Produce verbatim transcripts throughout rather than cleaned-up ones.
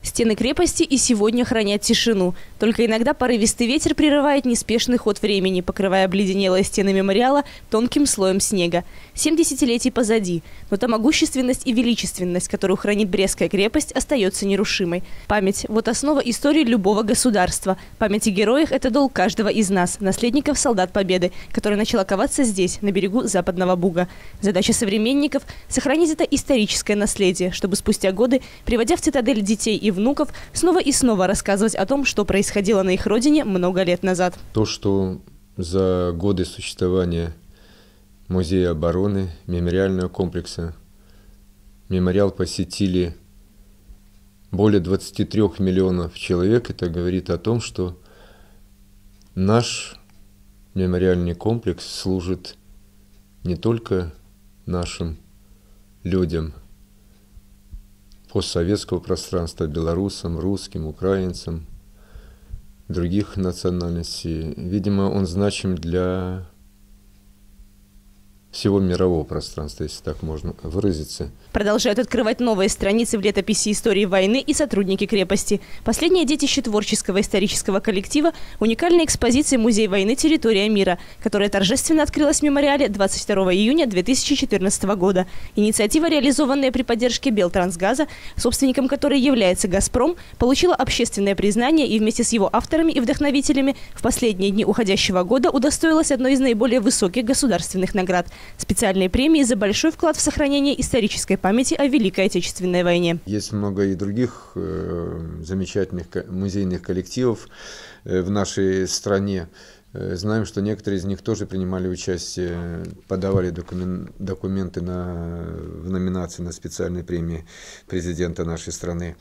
Стены крепости и сегодня хранят тишину. Только иногда порывистый ветер прерывает неспешный ход времени, покрывая обледенелые стены мемориала тонким слоем снега. Семь десятилетий позади, но та могущественность и величественность, которую хранит Брестская крепость, остается нерушимой. Память – вот основа истории любого государства. Память о героях – это долг каждого из нас, наследников солдат Победы, который начал коваться здесь, на берегу Западного Буга. Задача современников – сохранить это историческое наследие, чтобы спустя годы, приводя в цитадель детей и внуков, снова и снова рассказывать о том, что происходило на их родине много лет назад. То, что за годы существования Музея обороны, мемориального комплекса, мемориал посетили более двадцати трёх миллионов человек, это говорит о том, что наш мемориальный комплекс служит не только нашим людям постсоветского пространства, белорусам, русским, украинцам, других национальностей. Видимо, он значим для всего мирового пространства, если так можно выразиться. Продолжают открывать новые страницы в летописи истории войны и сотрудники крепости. Последнее детище творческого исторического коллектива – уникальная экспозиция «Музей войны. Территория мира», которая торжественно открылась в мемориале двадцать второго июня две тысячи четырнадцатого года. Инициатива, реализованная при поддержке Белтрансгаза, собственником которой является «Газпром», получила общественное признание и вместе с его авторами и вдохновителями в последние дни уходящего года удостоилась одной из наиболее высоких государственных наград – специальные премии за большой вклад в сохранение исторической памяти о Великой Отечественной войне. Есть много и других э, замечательных музейных коллективов э, в нашей стране. Э, знаем, что некоторые из них тоже принимали участие, подавали докумен, документы на, в номинации на специальные премии президента нашей страны.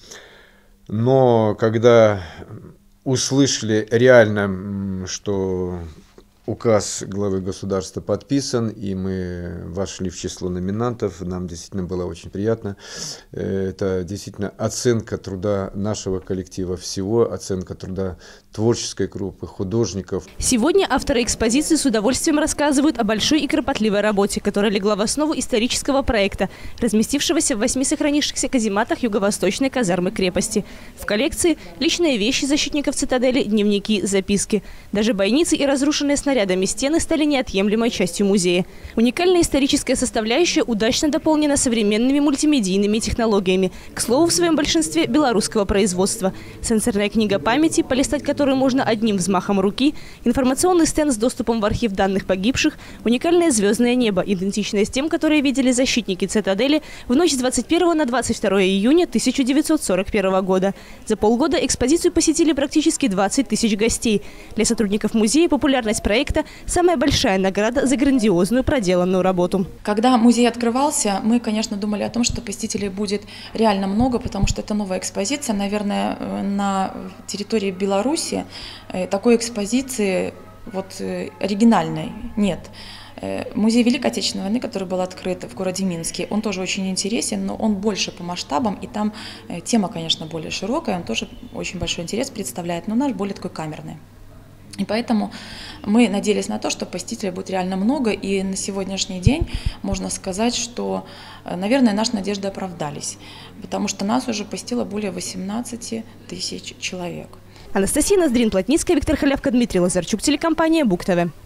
Но когда услышали реально, что указ главы государства подписан, и мы вошли в число номинантов. Нам действительно было очень приятно. Это действительно оценка труда нашего коллектива всего, оценка труда творческой группы, художников. Сегодня авторы экспозиции с удовольствием рассказывают о большой и кропотливой работе, которая легла в основу исторического проекта, разместившегося в восьми сохранившихся казематах юго-восточной казармы крепости. В коллекции личные вещи защитников цитадели, дневники, записки. Даже бойницы и разрушенные снарядами стены стали неотъемлемой частью музея. Уникальная историческая составляющая удачно дополнена современными мультимедийными технологиями, к слову, в своем большинстве белорусского производства. Сенсорная книга памяти, полистать которую можно одним взмахом руки, информационный стенд с доступом в архив данных погибших, уникальное звездное небо, идентичное с тем, которое видели защитники цитадели в ночь с двадцать первого на двадцать второе июня тысяча девятьсот сорок первого года. За полгода экспозицию посетили практически двадцать тысяч гостей. Для сотрудников музея популярность проекта – самая большая награда за грандиозную проделанную работу. Когда музей открывался, мы, конечно, думали о том, что посетителей будет реально много, потому что это новая экспозиция. Наверное, на территории Беларуси такой экспозиции вот, оригинальной нет. Музей Великой Отечественной войны, который был открыт в городе Минске, он тоже очень интересен, но он больше по масштабам, и там тема, конечно, более широкая, он тоже очень большой интерес представляет, но наш более такой камерный. И поэтому мы надеялись на то, что посетителей будет реально много, и на сегодняшний день можно сказать, что, наверное, наши надежды оправдались, потому что нас уже посетило более восемнадцати тысяч человек. Анастасия Ноздрин-Плотницкая, Виктор Халявка, Дмитрий Лазарчук, телекомпания Буг ТВ.